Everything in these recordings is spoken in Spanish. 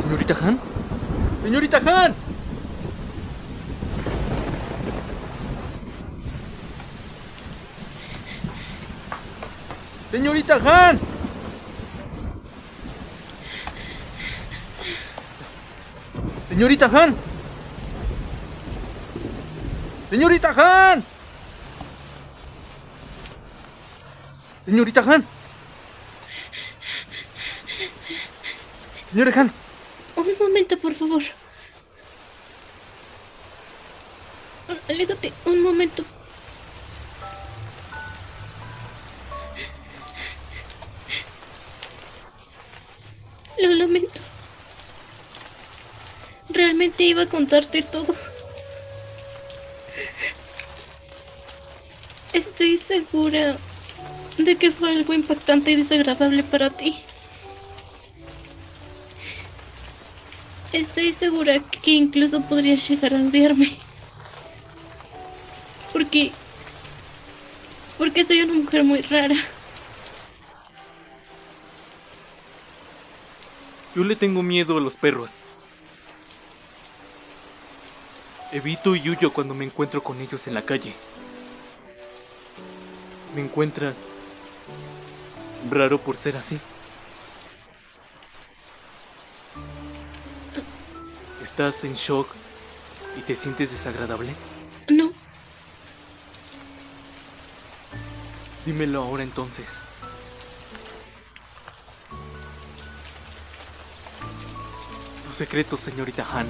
¿Señorita Han? ¡Señorita Han! ¡Señorita Han! ¡Señorita Han! ¡Señorita Han! ¡Señorita Han! ¡Señora Han! Un momento, por favor. Aléjate, un momento. Lo lamento. Realmente iba a contarte todo. Estoy segura de que fue algo impactante y desagradable para ti. Estoy segura que incluso podrías llegar a odiarme. Porque soy una mujer muy rara. Yo le tengo miedo a los perros. Evito y huyo cuando me encuentro con ellos en la calle. ¿Me encuentras raro por ser así? ¿Estás en shock y te sientes desagradable? No, Dímelo ahora entonces. Su secreto, señorita Han.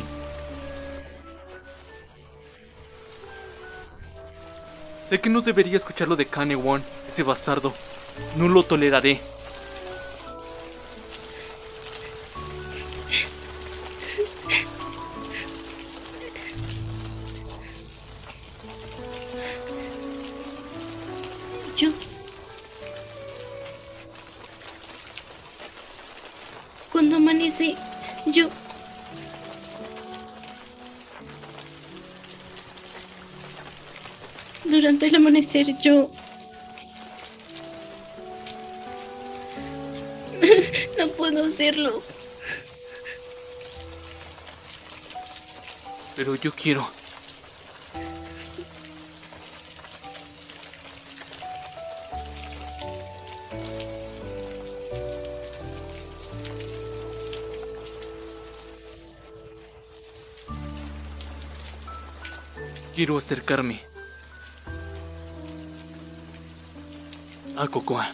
Sé que no debería escuchar lo de Kane Won, ese bastardo. No lo toleraré. yo. Cuando amanecí, yo. Durante el amanecer, yo. No puedo hacerlo. Pero yo quiero. Quiero acercarme a Cocoa.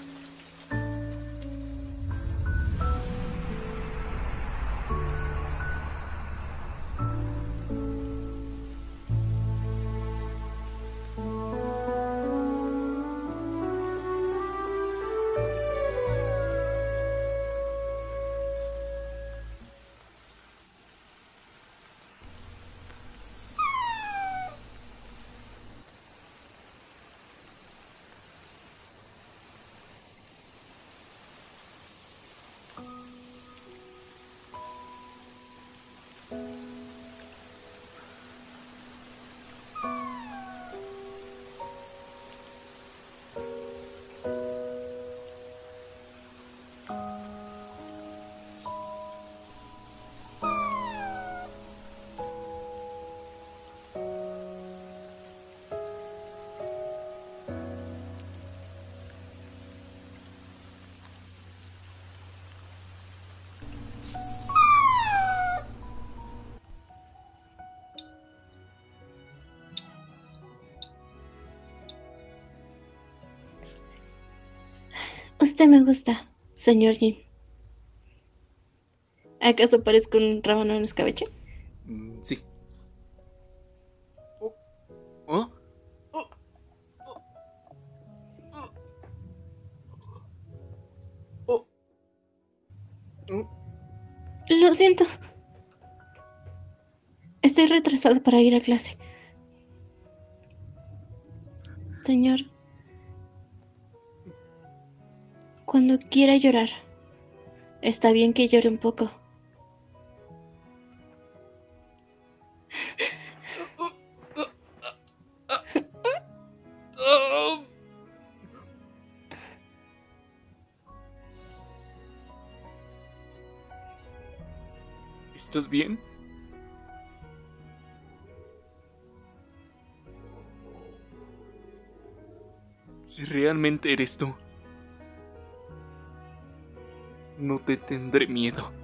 Usted me gusta, señor Jin. ¿Acaso parezco un rábano en escabeche? Sí. Oh, oh, oh, oh, oh, oh. Lo siento. Estoy retrasada para ir a clase. Señor, cuando quiera llorar, está bien que llore un poco. Oh. ¿Estás bien? Si realmente eres tú, no te tendré miedo.